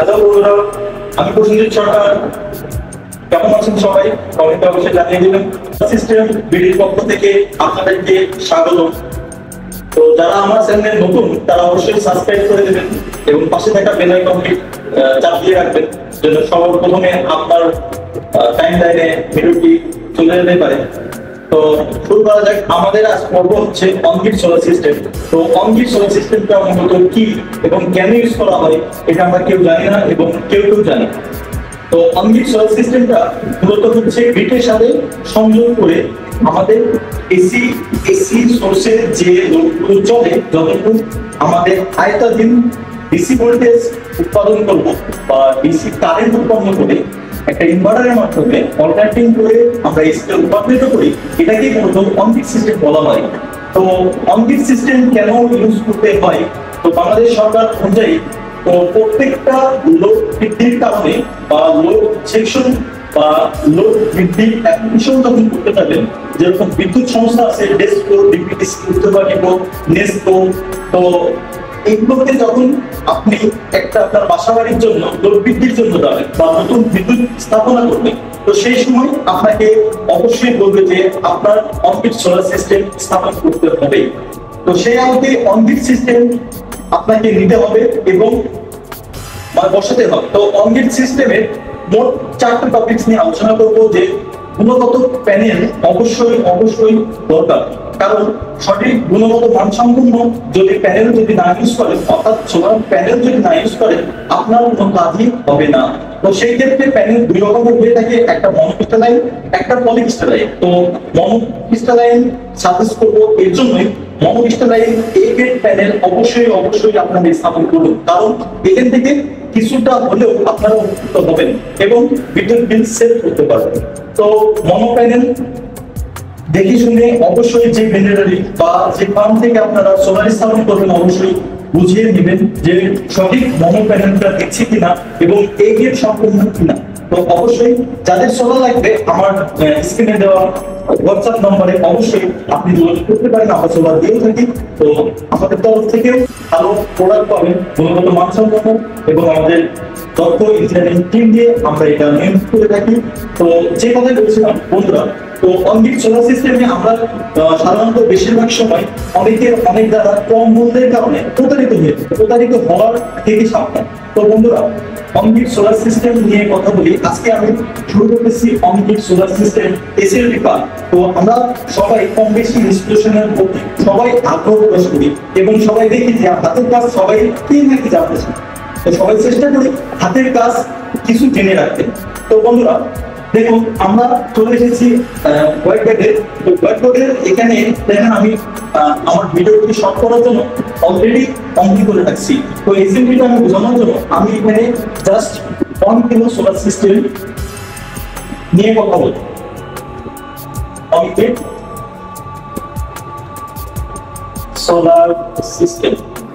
Hello বন্ধুরা, আমি প্রসেনজিৎ সরকার। কেমন আছেন সবাই? কমেন্টে অবশ্যই জানিয়ে দিবেন। সিস্টেম বিডির পক্ষ থেকে আপনাদেরকে স্বাগত। তো যারা আমার চ্যানেলে নতুন তারা অবশ্যই সাবস্ক্রাইব করে দেবেন এবং পাশে থাকা বেল আইকনটি চাপ দিয়ে রাখবেন যেন সবার প্রথমে আপনার টাইমলাইনে ভিডিওটি চলে যেতে পারে। তো শুরু করা যাক। আমাদের আজ পর্ব হচ্ছে অনগ্রিড সোলার সিস্টেম। তো অনগ্রিড সোলার সিস্টেমটা মূলত কি এবং কেন ইউজ করা হয় এটা আমরা কেউ জানি না এবং কেউ জানি। তো অনগ্রিড সোলার সিস্টেমটা মূলত হচ্ছে গ্রিডের সাথে সংযোগ করে আমাদের এসি সোর্সের যে লোডগুলো চলে, যতটুকু আমাদের আয়ত্তাধীন ডিসি ভোল্টেজ উৎপাদন করব বা ডিসি কারেন্ট উৎপন্ন করে একটা ইনভার্টারের মাধ্যমে অল্টারনেটিং করে আমরা এসিতে রূপান্তরিত করি, এটাকে মূলত অনগ্রিড সিস্টেম বলা হয়। তো অনগ্রিড সিস্টেম কেন ইউজ করতে হয়? তো বাংলাদেশ সরকার অনুযায়ী তো প্রত্যেকটা লোড বৃদ্ধির কারণে বা লোড সেকশন বা লোড বৃদ্ধির অ্যাপ্লিকেশন যখন করতে যাবেন, যেরকম বিদ্যুৎ সংস্থা আছে ডেসকো, ডিপিডিসি, উত্তরবাণীকো, নেসকো, তো এইগুলোতে যখন আপনি একটা আপনার বাসা বাড়ির জন্য লোড বৃদ্ধির জন্য যাবেন বা নতুন বিদ্যুৎ স্থাপনা করবেন, তো সেই সময় আপনাকে অবশ্যই বলবে যে আপনার অনগ্রিড সোলার সিস্টেম স্থাপন করতে হবে। তো সেই আলোকে অনগ্রিড সিস্টেম আপনাকে নিতে হবে এবং বসাতে হবে। তো অনগ্রিড সিস্টেমের মোট 4টা টপিকস নিয়ে আলোচনা করব। যে গুণগত প্যানেল অবশ্যই দরকার, কারণ সঠিক গুণগত মানসম্পন্ন যদি প্যানেল যদি না ইউজ করেন, অর্থাৎ সোলার প্যানেল যদি না ইউজ করেন, আপনার কোনো কাজই হবে না। তো সেই ক্ষেত্রে প্যানেল দুই রকমের হয়ে থাকে, একটা মনোক্রিস্টালাইন, একটা পলিক্রিস্টালাইন। তো মনোক্রিস্টালাইন সাজেস্ট করবো এর জন্যই মনোক্রিস্টালাইন এ গ্রেড প্যানেল অবশ্যই আপনারা স্থাপন করুন, কারণ এখান থেকে কিছুটা হলেও আপনারা উপকৃত হবেন এবং বিদ্যুৎ বিল সেভ করতে পারবেন। তো মনো প্যানেল দেখে শুনে অবশ্যই যে ভেন্ডারি বা যে ফার্ম থেকে আপনারা সোলার স্থাপন করবেন অবশ্যই বুঝিয়ে নেবেন যে সঠিক মনো প্যানেলটা দেখছে কিনা এবং এই গ্রেড সম্পূর্ণ কিনা। তো অবশ্যই যাদের সোলার লাগবে আমার স্ক্রিনে দেওয়া হোয়াটসঅ্যাপ নম্বরে অবশ্যই আপনি যোগাযোগ করতে পারেন। আমরা সোলার দিয়েও থাকি। তো আমাদের তরফ থেকেও ভালো প্রোডাক্ট পাবেন, গুণগত মানসম্পন্ন, এবং আমাদের দক্ষ ইঞ্জিনিয়ারিং টিম দিয়ে আমরা এটা নিয়ন্ত্রণ করে থাকি। তো যে কথা বলছিলাম বন্ধুরা, তো অনগ্রিড সোলার সিস্টেমে আমরা সাধারণত বেশিরভাগ সময় অনেক দ্বারা কম মূল্যের কারণে প্রতারিত হওয়ার থেকে সাবধান। তো বন্ধুরা, অনগ্রিড সোলার সিস্টেম নিয়ে কথা বলি। আজকে আমি শুরু করতেছি on grid solar system SLD part. তো আমরা সবাই কম বেশি ইনস্টলেশনের প্রতি সবাই আগ্রহ প্রকাশ করি এবং সবাই দেখি যে হাতের কাজ সবাই কি নাকি জানতে চায়। তো সবাই চেষ্টা করি হাতের কাজ কিছু জেনে রাখতে। তো বন্ধুরা দেখুন, আমরা চলে এসেছি হোয়াইট বোর্ডে। তো হোয়াইট বোর্ডের এখানে দেখেন আমি আমার ভিডিওটি শর্ট করার জন্য অলরেডি অঙ্কিত করে রাখছি। তো এসএমপিটা আমি বোঝানোর জন্য আমি এখানে জাস্ট 1 কিলো সোলার সিস্টেম নিয়ে কথা বলবো। On grid solar system.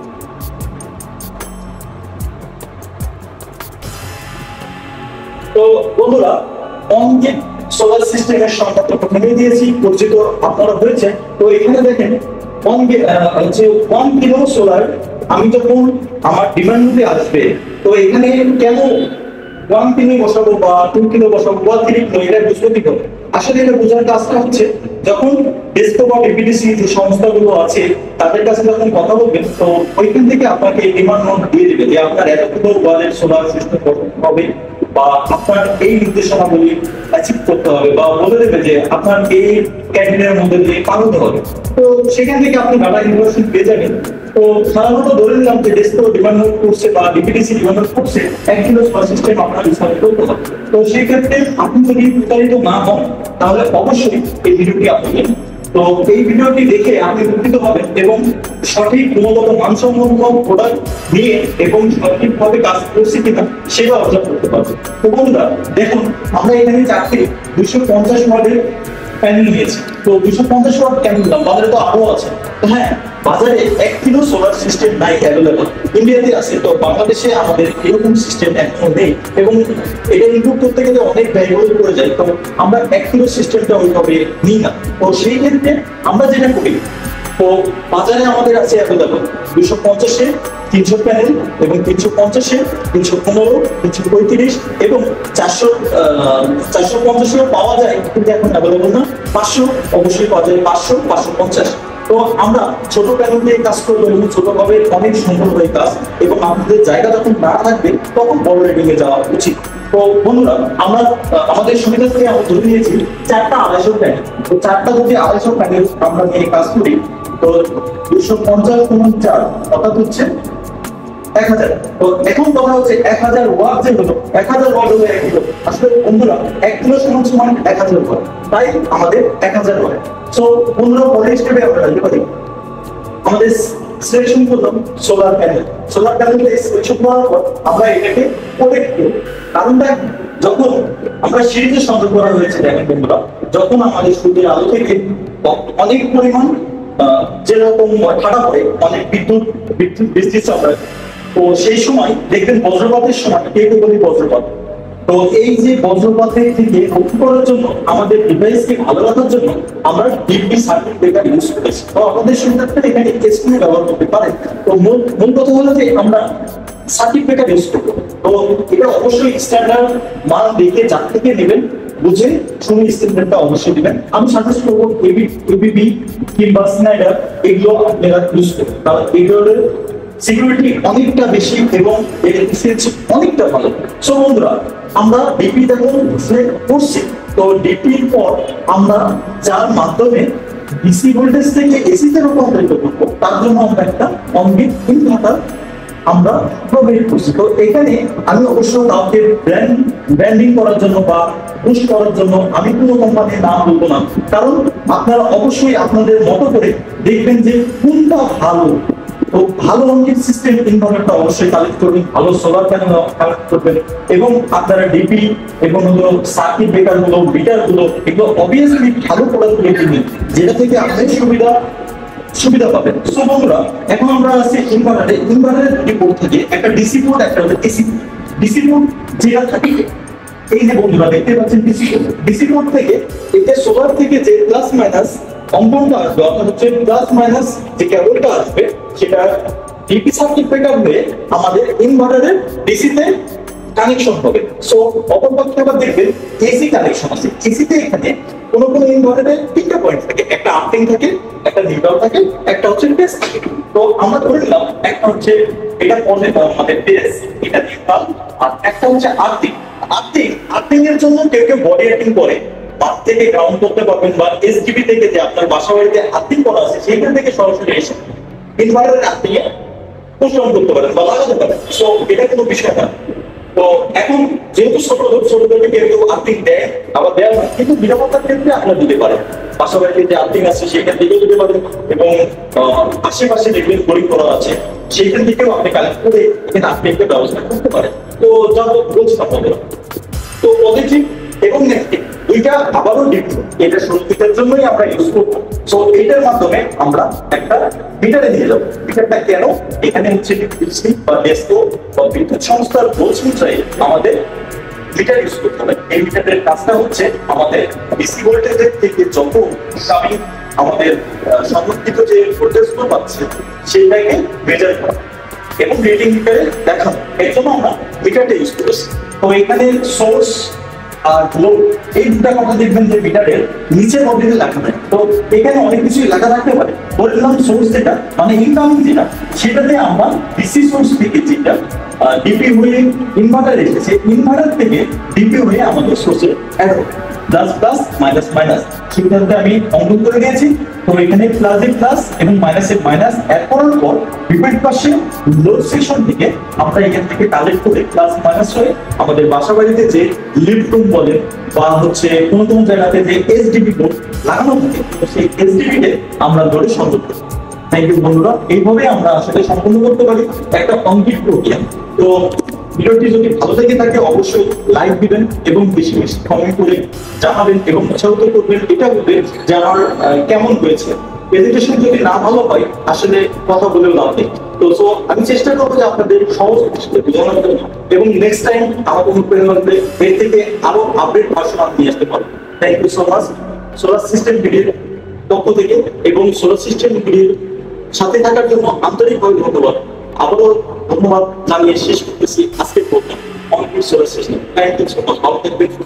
তো বন্ধুরা, অনগ্রিড সোলার সিস্টেমের সংখ্যা তো প্রথমেই দিয়েছি, পরিচিত আপনারা হয়েছে। তো এখানে দেখেন হচ্ছে 1 কিলো সোলার আমি যখন আমার ডিমান্ডে আসবে, তো এখানে কেন 1 কিলো বসাবো বা 2 কিলো বসাবো বা 3 কিলো, এটা বুঝতে কি হবে? আসলে এটা বোঝার কাজটা হচ্ছে যখন ডেসকো বা ডিপিডিসি যে সংস্থাগুলো আছে তাদের কাছে যখন কথা বলবেন, তো ওইখান থেকে আপনাকে ডিমান্ড নোট দিয়ে দেবে যে আপনার এতটুকু ওয়ালের সোলার সিস্টেম হবে বা আপনার এই নির্দেশনাগুলি অ্যাচিভ করতে হবে বা বলে দেবে যে আপনার এই ক্যান্টিনের মধ্যে দিয়ে পাঠাতে হবে। তো সেখান থেকে আপনি ডাটা ইনফরমেশন পেয়ে যাবেন। তো সাধারণত ধরে নিলাম যে ডেসকো ডিমান্ড নোট করছে বা ডিপিডিসি ডিমান্ড নোট করছে 1 কিলো সোলার সিস্টেম আপনার স্থাপন করতে হবে। তো সেই ক্ষেত্রে আপনি যদি প্রতারিত না হন তাহলে অবশ্যই এই ভিডিওটি আপনি দেখুন। তো এই ভিডিওটি দেখে আপনি উপকৃত হবেন এবং সঠিক গুণগত মানসম্পন্ন প্রোডাক্ট নিয়ে এবং সঠিকভাবে কাজ করছে কিনা সেটা অর্জন করতে পারবেন। তো বন্ধুরা দেখুন, আমরা এখানে 4টি 250 ওয়াটের প্যানেল নিয়েছি। তো 250 ওয়াট কেন নিলাম? বাজারে তো আরো আছে। তো হ্যাঁ, বাজারে 1 কিলো সোলার সিস্টেম নাই অ্যাভেলেবল, ইন্ডিয়াতে আছে। তো বাংলাদেশে আমাদের এরকম সিস্টেম এখনো নেই এবং এটা ইনপুট করতে গেলে অনেক ব্যয়বহুল পড়ে যায়। তো আমরা 1 কিলো সিস্টেমটা ওইভাবে নিই না। তো সেই ক্ষেত্রে আমরা যেটা করি, তো বাজারে আমাদের আছে অ্যাভেলেবল 250-এ 300 প্যানেল এবং 350-এ 315, 335 এবং 450-এও পাওয়া যায়, কিন্তু এখন অ্যাভেলেবল না। 500 অবশ্যই পাওয়া যায়, 500, 550। তো আমরা ছোট প্যানেল দিয়ে কাজ করবো এবং ছোটভাবে অনেক সুন্দর হয়ে কাজ, এবং আপনাদের জায়গা যখন না থাকবে তখন বড় রেডিং এ যাওয়া উচিত। তো বন্ধুরা, আমরা আমাদের সুবিধা থেকে আমরা ধরে নিয়েছি 4টা 250 প্যানেল। তো 4টা যদি 250 প্যানেল আমরা নিয়ে কাজ করি, তো 250 গুণ 4 অর্থাৎ হচ্ছে 1000। তো এখন কথা হচ্ছে 1000 ওয়াট যে হলো, 1000 ওয়াট হলো 1 কিলো। আসলে বন্ধুরা 1 কিলো সমান 1000 ওয়াট, তাই আমাদের 1000 ওয়াট। সো বন্ধুরা, পরের স্টেপে আমরা আসতে পারি। আমাদের সিলেকশন করলাম সোলার প্যানেল। সোলার প্যানেলটা সিলেকশন করার পর আমরা এটাকে প্রোটেক্ট করব। কারণটা, যখন আমরা সিরিজে সংযোগ করা হয়েছে, দেখেন বন্ধুরা, যখন আমাদের সূর্যের আলো থেকে অনেক পরিমাণ যেরকম ঠাডা পড়ে, অনেক বিদ্যুৎ বৃষ্টি চলে, তো সেই সময় দেখবেন বজ্রপাতের সময় কেউ বলি বজ্রপাত। তো এই যে বজ্রপাতের থেকে রক্ষা করার জন্য, আমাদের ডিভাইসকে ভালো রাখার জন্য আমরা ডিপি সার্কিট ব্রেকার ইউজ করেছি। তো আপনাদের সুবিধার্থে এখানে এসপিও ব্যবহার করতে পারেন। তো মূল কথা হলো যে আমরা সার্কিট ব্রেকার ইউজ করবো। তো এটা অবশ্যই স্ট্যান্ডার্ড মান দেখে যার থেকে নেবেন, বুঝে শুনে স্ট্যান্ডার্ডটা অবশ্যই দিবেন। আমি সাজেস্ট করবো এবিবি কিংবা স্নাইডার, এগুলো আপনারা ইউজ করবেন, কারণ এগুলোর সিকিউরিটি অনেকটা বেশি এবং এর এফিসিয়েন্সি অনেকটা ভালো। সো বন্ধুরা, আমরা ডিপি দেখুন সিলেক্ট করছি। তো ডিপির পর আমরা যার মাধ্যমে ডিসি ভোল্টেজ থেকে এসি তে রূপান্তরিত করব, তার জন্য আমরা একটা অনবিট ইনভার্টার আমরা প্রোভাইড করছি। তো এখানে আমি অবশ্য কাউকে ব্র্যান্ডিং করার জন্য বা পুশ করার জন্য আমি কোনো কোম্পানির নাম বলবো না, কারণ আপনারা অবশ্যই আপনাদের মতো করে দেখবেন যে কোনটা ভালো। তো ভালো অনবিট সিস্টেম ইনভার্টারটা অবশ্যই কালেক্ট করবেন, ভালো সোলার প্যানেল কালেক্ট করবেন, এবং আপনারা ডিপি এবং হলো সার্কিট ব্রেকার গুলো, মিটার গুলো, এগুলো অবভিয়াসলি ভালো প্রোডাক্ট কিনবেন, যেটা থেকে আপনাদের সুবিধা পাবেন। সো বন্ধুরা, এখন আমরা আছি ইনভার্টারের দুটি পোর্ট থাকে, একটা ডিসি পোর্ট, একটা হচ্ছে এসি পোর্ট। ডিসি পোর্ট যেটা থাকে, এই যে বন্ধুরা দেখতে পাচ্ছেন ডিসি পোর্ট থেকে এটা সোলার থেকে যে প্লাস মাইনাস কম্পাউন্ডটা আসবে, অর্থাৎ হচ্ছে প্লাস মাইনাস যে কেবলটা আসবে, সেটা ডিপি সার্কিট ব্রেকার হয়ে আমাদের ইনভার্টারের ডিসি তে কানেকশন হবে। সো অপরপক্ষে আবার দেখবেন এসি কানেকশন আছে। এসিতে এখানে কোন ইনভার্টারে 3টা পয়েন্ট থাকে, একটা আর্থিং থাকে, একটা নিউট্রাল থাকে, একটা হচ্ছে বেস থাকে। তো আমরা ধরে নিলাম একটা হচ্ছে এটা পজিটিভ আমাদের বেস, এটা নিউট্রাল, আর একটা হচ্ছে আর্থিং এর জন্য কেউ বডি আর্থিং করে, বাদ থেকে গ্রাউন্ড করতে পারবেন, বা এসডিবি থেকে যে আপনার বাসা বাড়িতে আর্থিং করা আছে সেখান থেকে সরাসরি এসে ইনভার্টারের আর্থিং এ পুশ-অন করতে পারেন বা লাগাতে পারেন। সো এটা কোনো বিষয় না। তো এখন যেহেতু ছোটদেরকে কেউ আর্থিং দেয়, আবার দেয় না, কিন্তু নিরাপত্তার ক্ষেত্রে আপনারা দিতে পারেন। পাশাপাশি যে আর্থিং আছে সেখান থেকেও দিতে পারেন, এবং আশেপাশে দেখবেন গরিব করা আছে সেইখান থেকেও আপনি কালেক্ট করে এখানে আর্থিংয়ের ব্যবস্থা করতে পারেন। তো যা বলছিলাম বন্ধুরা, তো পজিটিভ এবং নেগেটিভ দুইটা আবারও ডিপি, এটা সুরক্ষিতের জন্যই আমরা ইউজ করবো। সো এটার মাধ্যমে আমরা একটা মিটারে নিয়ে যাবো। মিটারটা কেন, এখানে হচ্ছে বা ডেস্কো বা বিদ্যুৎ সংস্থার বোর্ড অনুযায়ী আমাদের মিটার ইউজ করতে হবে। এই মিটারের কাজটা হচ্ছে আমাদের ডিসি ভোল্টেজের থেকে যত আমি আমাদের সংরক্ষিত যে ভোল্টেজ গুলো পাচ্ছে সেটাকে মেজার করা এবং রিডিং মিটারে দেখানো। এর জন্য আমরা মিটারটা ইউজ করেছি। তো এখানে সোর্স আর লোড, এই দুটা কথা দেখবেন যে মিটারের নিচের মধ্যে লেখা থাকে। তো এখানে অনেক কিছু লেখা থাকতে পারে। বললাম সোর্স যেটা মানে ইনকামিং যেটা, সেটাতে আমরা ডিসি সোর্স থেকে যেটা ডিপি হয়ে ইনভার্টার এসেছে, ইনভার্টার থেকে ডিপি হয়ে আমাদের সোর্সে অ্যাড হবে। প্লাস প্লাস মাইনাস মাইনাস সেটাতে আমি অঙ্কন করে দিয়েছি। তো এখানে প্লাসে প্লাস এবং মাইনাসে মাইনাস অ্যাড করার পর বিপরীত পাশে লোড সেকশন থেকে আমরা এখান থেকে কালেক্ট করে প্লাস মাইনাস হয়ে আমাদের বাসা বাড়িতে যে লিফট রুম বলে বা হচ্ছে কোন জায়গাতে যে এসডিবি বোর্ড লাগানো থাকে, সেই এসডিবি তে আমরা লোডে সংযোগ করি। থ্যাংক ইউ বন্ধুরা, এইভাবে আমরা আসলে সম্পূর্ণ করতে পারি একটা কমপ্লিট প্রক্রিয়া। তো ভিডিওটি যদি ভালো লেগে থাকে অবশ্যই লাইক দিবেন এবং বেশি বেশি কমেন্ট করে জানাবেন এবং উৎসাহিত করবেন, এটা বলবেন যে আমার কেমন হয়েছে। প্রেজেন্টেশন যদি না ভালো হয় আসলে কথা বলেও লাভ নেই। তো সো আমি চেষ্টা করবো যে আপনাদের সহজ দৃষ্টিতে বোঝানোর জন্য, এবং নেক্সট টাইম আমাদের অনুপ্রেরণাতে এর থেকে আরো আপডেট ভার্সন নিয়ে আসতে পারবো। Thank you so much. Solar system video পক্ষ থেকে এবং সোলার সিস্টেম বিডির সাথে থাকার জন্য আন্তরিকভাবে ধন্যবাদ। আবারও ধন্যবাদ জানিয়ে শেষ করতেছি আজকের প্রোগ্রাম অনেক solar system. Thank you so much. ভালো থাকবেন।